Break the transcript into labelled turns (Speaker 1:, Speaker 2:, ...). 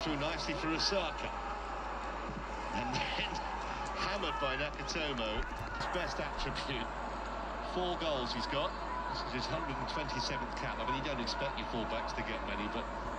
Speaker 1: through nicely for Osaka. And then hammered by Nakatomo. His best attribute. 4 goals he's got. This is his 127th cap. I mean, you don't expect your fullbacks to get many, but